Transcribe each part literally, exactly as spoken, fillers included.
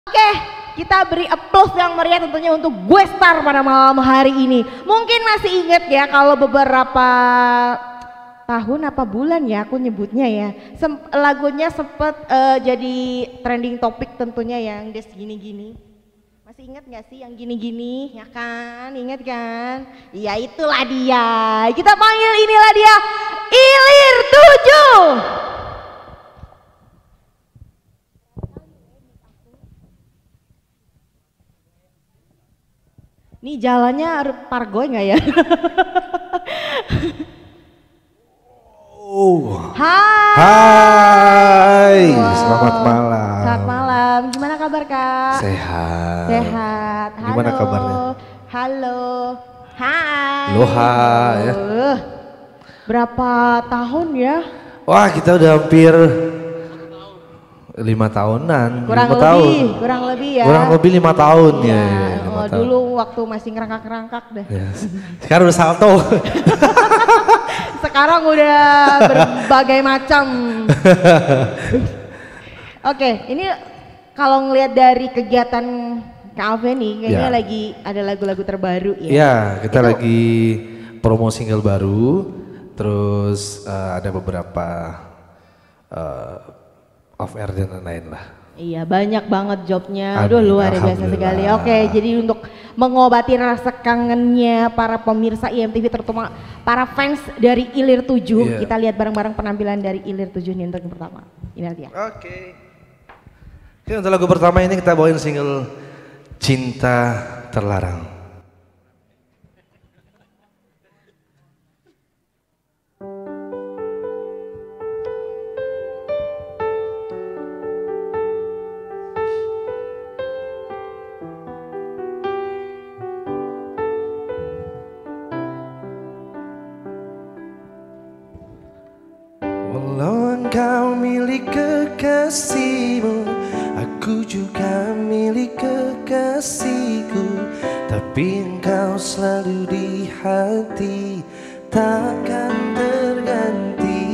Oke, kita beri applause yang meriah tentunya untuk Gue Star pada malam hari ini. Mungkin masih ingat ya kalau beberapa tahun apa bulan ya aku nyebutnya ya. Sem lagunya sempet uh, jadi trending topik tentunya yang des gini-gini. Masih ingat gak sih yang gini-gini? Ya kan, ingat kan? Ya itulah dia. Kita panggil inilah dia, Ilir tujuh. Nih jalannya pargoy nggak ya? Oh. Hai. Hai. Wow. Selamat malam. Selamat malam. Gimana kabar Kak? Sehat. Sehat. Halo. Gimana kabarnya? Halo. Hai. Loha ya. Uh, berapa tahun ya? Wah kita udah hampir lima tahunan. Kurang lima lebih. tahun. Kurang lebih ya. Kurang lebih lima tahun ya. ya. ya, ya oh, dulu waktu masih ngerangkak-ngerangkak deh. Ya. Sekarang udah salto. Sekarang udah berbagai macam. Oke, ini kalau ngelihat dari kegiatan Kak Alve nih, kayaknya ya. lagi ada lagu-lagu terbaru ya. Iya, kita Itu, lagi promo single baru, terus uh, ada beberapa uh, off air dan lain-lain lah. Iya, banyak banget jobnya. Amin, Aduh, luar biasa sekali. Oke, jadi untuk mengobati rasa kangennya para pemirsa I M T V, terutama para fans dari Ilir tujuh, yeah. Kita lihat bareng-bareng penampilan dari Ilir tujuh nih untuk yang pertama. Ini dia. Oke. Oke, untuk lagu pertama ini kita bawain single Cinta Terlarang. Walau engkau milik kekasihmu, aku juga milik kekasihku, tapi engkau selalu di hati, takkan terganti.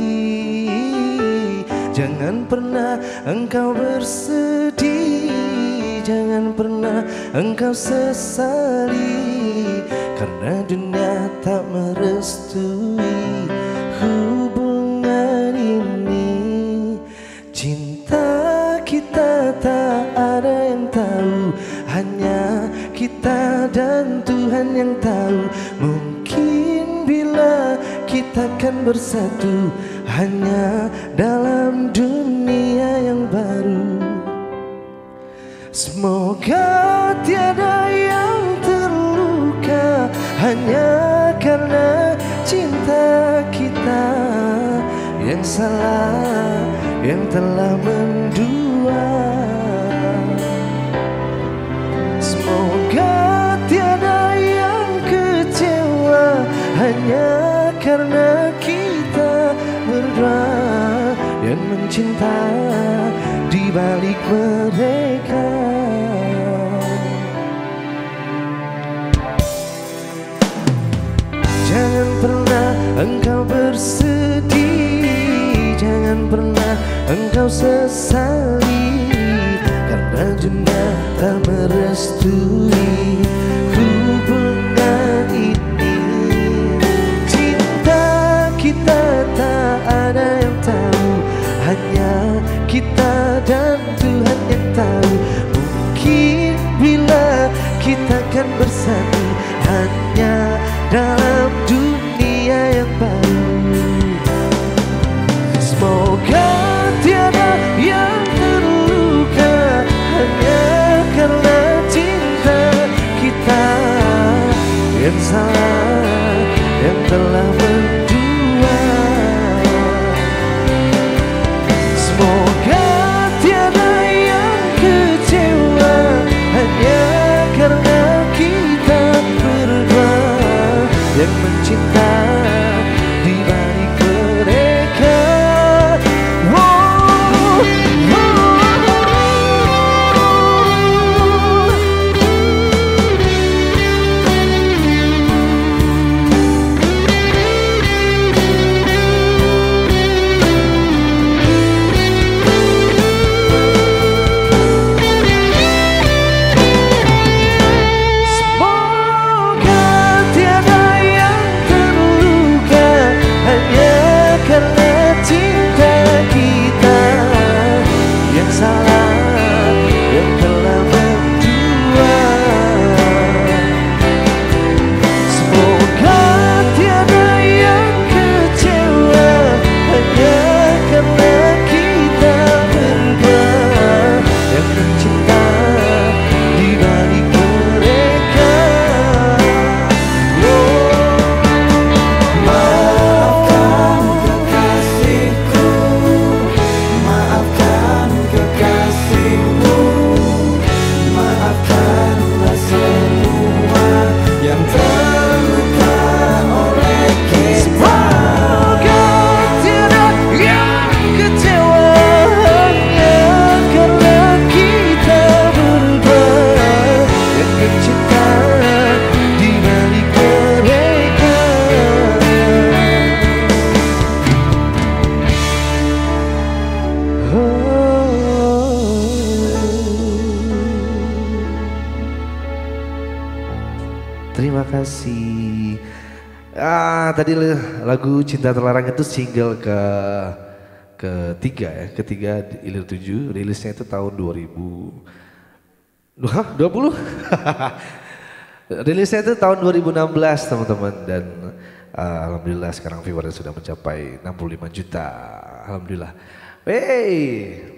Jangan pernah engkau bersedih, jangan pernah engkau sesali, karena dunia tak merestui hubungan ini. Cinta kita tak ada yang tahu, hanya kita dan Tuhan yang tahu. Mungkin bila kita kan bersatu, hanya dalam dunia yang baru. Semoga tiada yang terluka hanya karena cinta kita yang salah, yang telah mendua. Semoga tiada yang kecewa hanya karena kita berdua yang mencinta di balik mereka. Jangan pernah engkau bersedih, jangan pernah engkau sesali, karena dunia tak merestui hubungan ini. Cinta kita tak ada yang tahu, hanya kita dan Tuhan yang tahu. Mungkin bila kita kan bersatu, hanya dalam dunia yang baru. Semoga tiada yang terluka hanya karena cinta kita kasih. Ah, tadi lagu Cinta Terlarang itu single ke ketiga ya, ketiga Ilir tujuh, rilisnya itu tahun dua ribu. Hah, dua puluh? Rilisnya itu tahun dua ribu enam belas teman-teman, dan uh, alhamdulillah sekarang viewernya sudah mencapai enam puluh lima juta. Alhamdulillah. Hey,